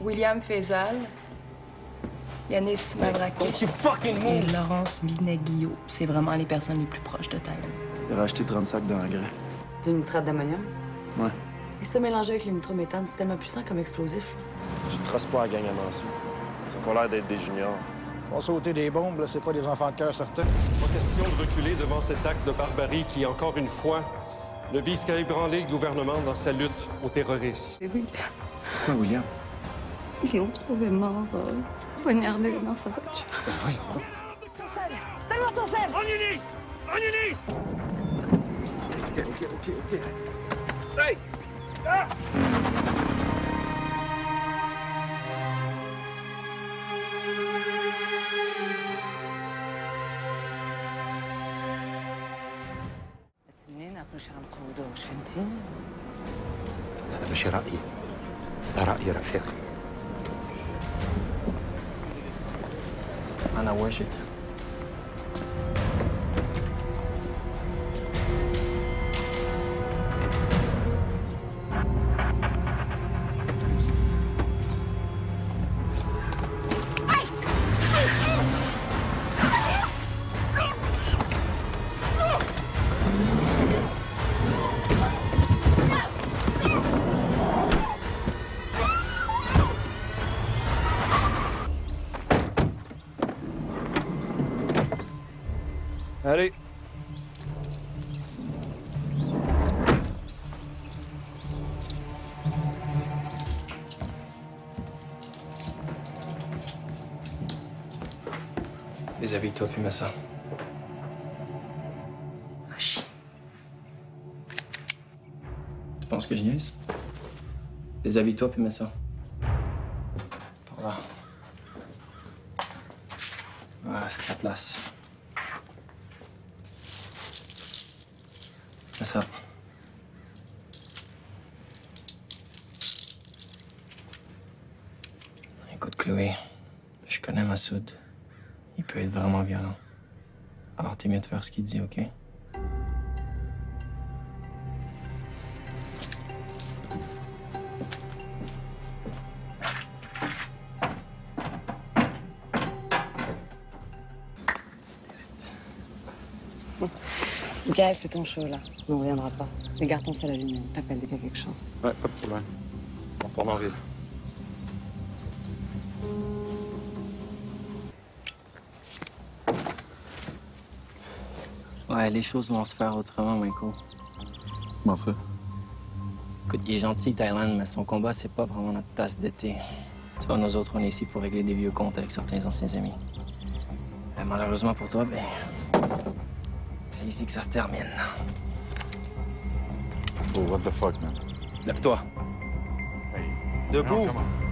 William Faisal, Yanis Mavrakis et Laurence Binet-Guillot. C'est vraiment les personnes les plus proches de Tyler. Il a racheté 30 sacs d'engrais. Du nitrate d'ammonium? Ouais. Et ça mélangé avec le nitrométhane, c'est tellement puissant comme explosif. Je ne trace pas la gang à Mansour. Ils ont pas l'air d'être des juniors. Font sauter des bombes, là, c'est pas des enfants de cœur certains. Pas question de reculer devant cet acte de barbarie qui, encore une fois, ne vise qu'à ébranler le gouvernement dans sa lutte au terrorisme. Et William. Quoi, William? Ils l'ont trouvé mort, poignardé dans sa voiture. Donne-moi ton sel! On Ulysse! On Ulysse! OK. Hey! Ah! الاثنين مش هنقودوش فهمتيني؟ هذا مش رأيي، هذا رأي رفيق. أنا وشت. Allez. Déshabille-toi puis mets ça. Wesh. Tu penses que je niaise? Déshabille-toi puis mets ça. Par là. Voilà, c'est la place. C'est ça. Écoute, Chloé, je connais Massoud. Il peut être vraiment violent. Alors t'es mieux de faire ce qu'il dit, OK? Gaël, c'est ton show, là. On ne reviendra pas. Mais garde ton sel allumé. On t'appelle dès qu'il y a quelque chose. Ouais, pas de problème. On tourne en ville. Ouais, les choses vont se faire autrement, Michael. Comment ça? Écoute, il est gentil, Thailand, mais son combat, c'est pas vraiment notre tasse d'été. Tu vois, nous autres, on est ici pour régler des vieux comptes avec certains anciens amis. Et malheureusement pour toi, ben... c'est ici que ça se termine. Oh, what the fuck, man? Lève-toi. Debout! Non, comment?